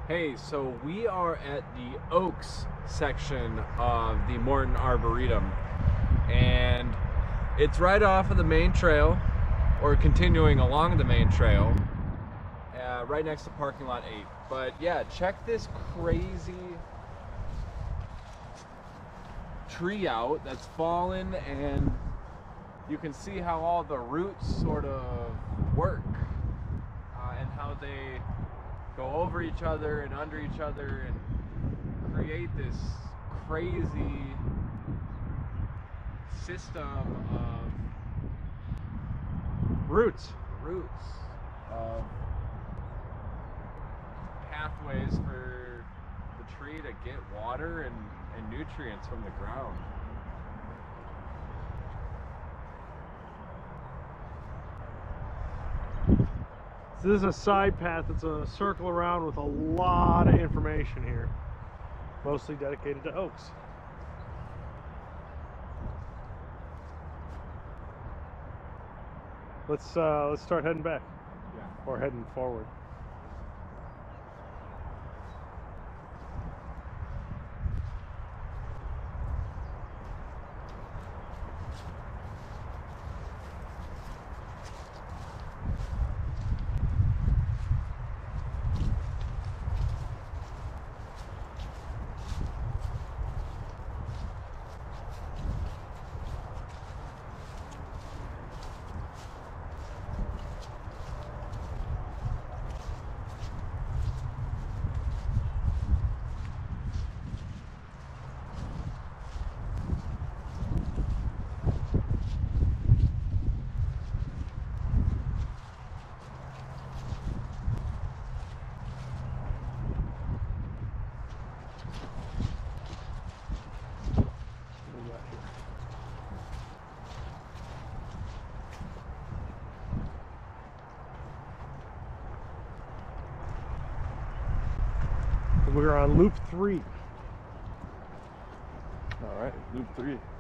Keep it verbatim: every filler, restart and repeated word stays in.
Hey, so we are at the Oaks section of the Morton Arboretum, and it's right off of the main trail, or continuing along the main trail, uh, right next to parking lot eight. But yeah, check this crazy tree out that's fallen, and you can see how all the roots sort of work, uh, and how they go over each other and under each other and create this crazy system of Roots. roots, of pathways for the tree to get water and, and nutrients from the ground. So this is a side path. It's a circle around with a lot of information here, mostly dedicated to oaks. Let's uh, let's start heading back, Yeah. or heading forward. We're on loop three. All right, loop three.